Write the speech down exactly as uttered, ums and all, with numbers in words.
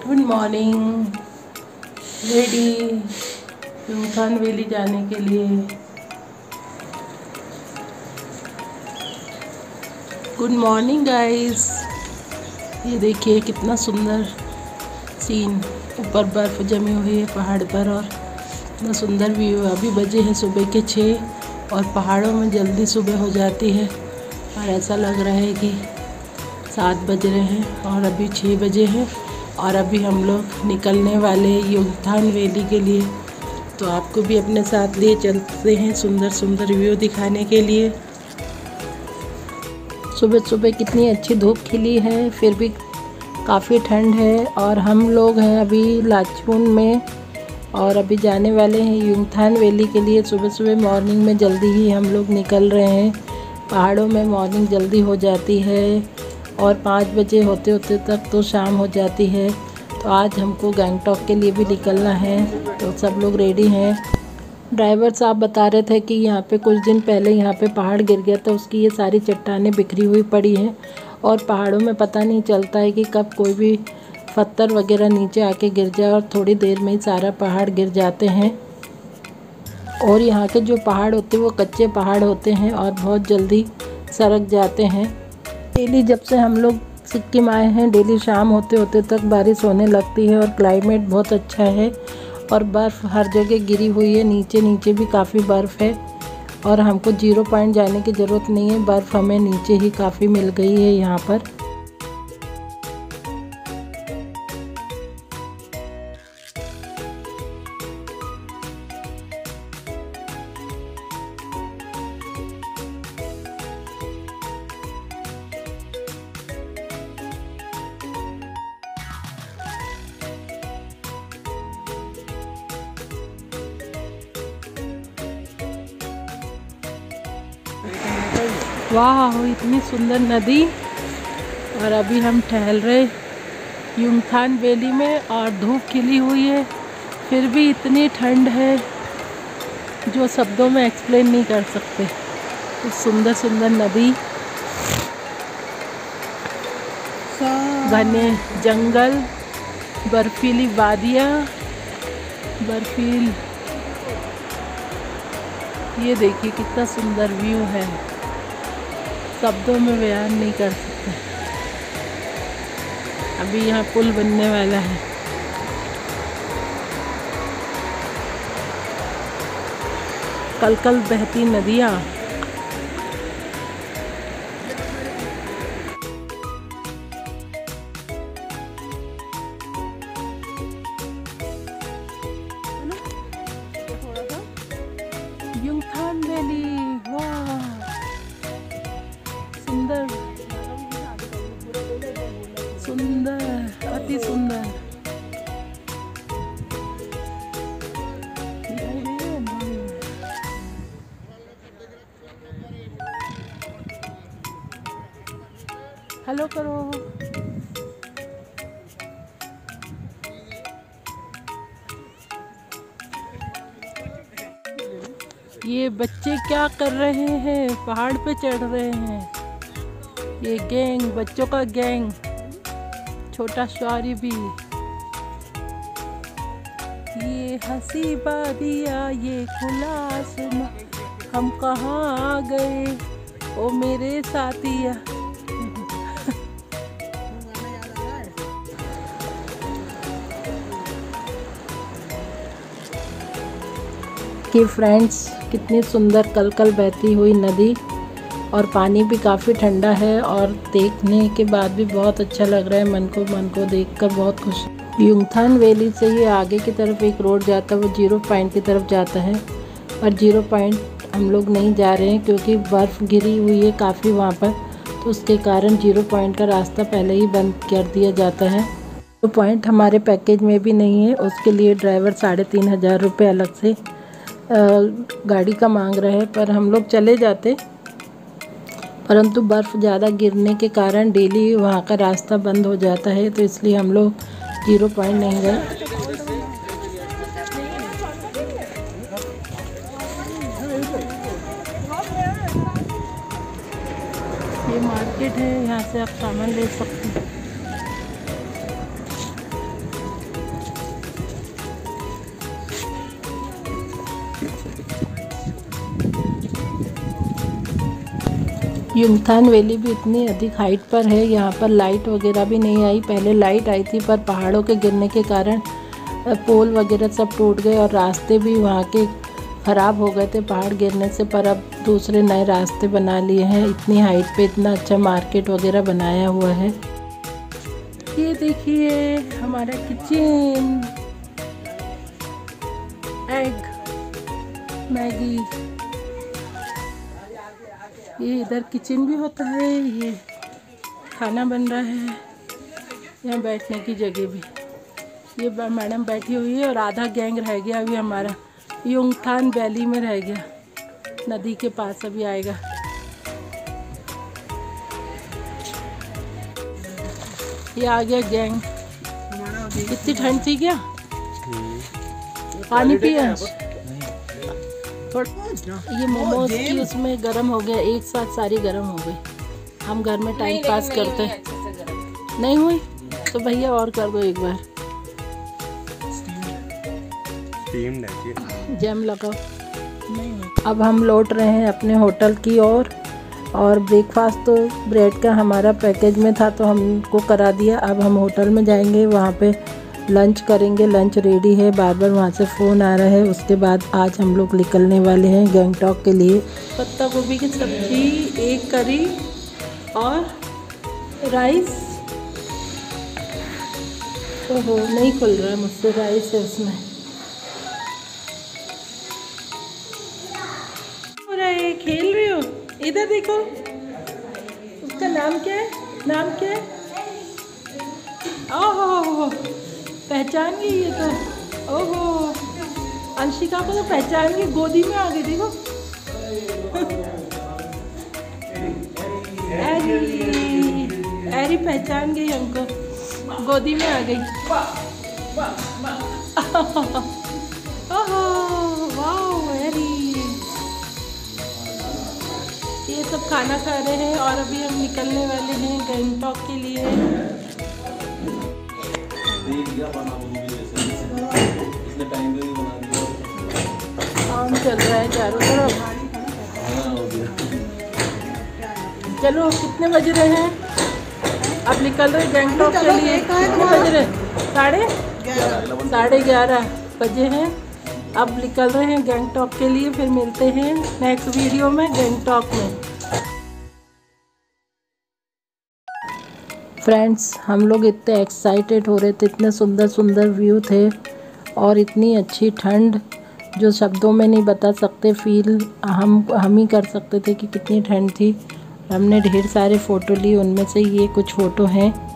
Good morning. Ready Yumthang valley जाने के लिए। Good morning guys. ये देखिए कितना सुंदर सीन, ऊपर बर्फ़ जमी हुई है पहाड़ पर और इतना सुंदर व्यू है। अभी बजे हैं सुबह के छः और पहाड़ों में जल्दी सुबह हो जाती है और ऐसा लग रहा है कि सात बज रहे हैं और अभी छः बजे हैं और अभी हम लोग निकलने वाले हैं युमथांग वैली के लिए। तो आपको भी अपने साथ लिए चलते हैं सुंदर सुंदर व्यू दिखाने के लिए। सुबह सुबह कितनी अच्छी धूप खिली है, फिर भी काफ़ी ठंड है और हम लोग हैं अभी लाचुंग में और अभी जाने वाले हैं युमथांग वैली के लिए। सुबह सुबह मॉर्निंग में जल्दी ही हम लोग निकल रहे हैं। पहाड़ों में मॉर्निंग जल्दी हो जाती है और पाँच बजे होते होते तक तो शाम हो जाती है। तो आज हमको गंगटोक के लिए भी निकलना है, तो सब लोग रेडी हैं। ड्राइवर साहब बता रहे थे कि यहाँ पे कुछ दिन पहले यहाँ पे पहाड़ गिर गया था, उसकी ये सारी चट्टानें बिखरी हुई पड़ी हैं और पहाड़ों में पता नहीं चलता है कि कब कोई भी पत्थर वगैरह नीचे आके गिर जाए और थोड़ी देर में ही सारा पहाड़ गिर जाते हैं। और यहाँ के जो पहाड़ होते हैं वो कच्चे पहाड़ होते हैं और बहुत जल्दी सरक जाते हैं। डेली जब से हम लोग सिक्किम आए हैं, डेली शाम होते होते तक बारिश होने लगती है और क्लाइमेट बहुत अच्छा है और बर्फ़ हर जगह गिरी हुई है। नीचे नीचे भी काफ़ी बर्फ़ है और हमको जीरो पॉइंट जाने की ज़रूरत नहीं है, बर्फ़ हमें नीचे ही काफ़ी मिल गई है यहाँ पर। वाह, इतनी सुंदर नदी। और अभी हम टहल रहे युमथांग वैली में और धूप खिली हुई है, फिर भी इतनी ठंड है जो शब्दों में एक्सप्लेन नहीं कर सकते। तो सुंदर सुंदर नदी, घने जंगल, बर्फीली वादियाँ, बर्फील। ये देखिए कितना सुंदर व्यू है, शब्दों में बयान नहीं कर सकते। अभी यहाँ पुल बनने वाला है। कल कल बहती नदियाँ। युमथांग वैली, वाह सुंदर सुंदर, अति सुंदर। हेलो करो। ये बच्चे क्या कर रहे हैं? पहाड़ पे चढ़ रहे हैं। ये गैंग, बच्चों का गैंग, छोटा शौरी भी। ये हंसी बादिया, ये खुला आसमां, हम कहाँ आ गए ओ मेरे साथिया। कि फ्रेंड्स, कितनी सुंदर कल कल बहती हुई नदी और पानी भी काफ़ी ठंडा है और देखने के बाद भी बहुत अच्छा लग रहा है। मन को मन को देखकर बहुत खुशी। युमथांग वैली से ही आगे की तरफ एक रोड जाता है, वो जीरो पॉइंट की तरफ जाता है। पर जीरो पॉइंट हम लोग नहीं जा रहे हैं क्योंकि बर्फ़ गिरी हुई है काफ़ी वहाँ पर, तो उसके कारण जीरो पॉइंट का रास्ता पहले ही बंद कर दिया जाता है। जीरो पॉइंट हमारे पैकेज में भी नहीं है, उसके लिए ड्राइवर साढ़े तीन हज़ार रुपये अलग से गाड़ी का मांग रहे हैं। पर हम लोग चले जाते, परंतु बर्फ़ ज़्यादा गिरने के कारण डेली वहाँ का रास्ता बंद हो जाता है, तो इसलिए हम लोग जीरो पॉइंट नहीं गए। ये मार्केट है, यहाँ से आप सामान ले सकते हैं। युमथांग वैली भी इतनी अधिक हाइट पर है, यहाँ पर लाइट वगैरह भी नहीं आई। पहले लाइट आई थी पर पहाड़ों के गिरने के कारण पोल वगैरह सब टूट गए और रास्ते भी वहाँ के ख़राब हो गए थे पहाड़ गिरने से। पर अब दूसरे नए रास्ते बना लिए हैं। इतनी हाइट पे इतना अच्छा मार्केट वगैरह बनाया हुआ है। ये देखिए हमारा किचन, एग, मैगी, ये इधर किचन भी होता है। ये खाना बन रहा है, यहाँ बैठने की जगह भी। ये मैडम बैठी हुई है और आधा गैंग रह गया अभी हमारा, युमथांग वैली में रह गया, नदी के पास अभी आएगा। ये आ गया गैंग। कितनी ठंड थी क्या? पानी पिया? ये मोमोज की उसमें गर्म हो गया, एक साथ सारी गर्म हो गई। हम घर में टाइम पास करते हैं। नहीं हुई तो भैया और कर दो एक बार। जैम लगाओ। अब हम लौट रहे हैं अपने होटल की ओर, और, और ब्रेकफास्ट तो ब्रेड का हमारा पैकेज में था तो हमको करा दिया। अब हम होटल में जाएंगे, वहाँ पे लंच करेंगे। लंच रेडी है, बार बार वहाँ से फ़ोन आ रहा है। उसके बाद आज हम लोग निकलने वाले हैं गंगटोक के लिए। पत्ता गोभी की सब्जी, एक करी और राइस। ओहो नहीं खुल रहा है मुझसे, राइस है उसमें। खेल रहे हो? इधर देखो, उसका नाम क्या है? नाम क्या है? ओहो पहचान गई ये तो। ओहो अंशिका को तो पहचान गई, गोदी में आ गई देखो। एरी एरी पहचान गई हमको, गोदी में आ गई। ओहो वाह एरी। ये सब खाना खा रहे हैं और अभी हम निकलने वाले हैं गंगटोक के लिए। काम चल रहा है चारों तरफ। चलो कितने बज रहे हैं? अब निकल रहे गंगटोक के लिए। कितने बज रहे? साढ़े साढ़े ग्यारह बजे हैं। अब निकल रहे हैं गंगटोक के लिए। फिर मिलते हैं नेक्स्ट वीडियो में गंगटोक में। फ्रेंड्स हम लोग इतने एक्साइटेड हो रहे थे, इतने सुंदर सुंदर व्यू थे और इतनी अच्छी ठंड जो शब्दों में नहीं बता सकते। फील हम हम ही कर सकते थे कि कितनी ठंड थी। हमने ढेर सारे फ़ोटो लिए, उनमें से ये कुछ फ़ोटो हैं।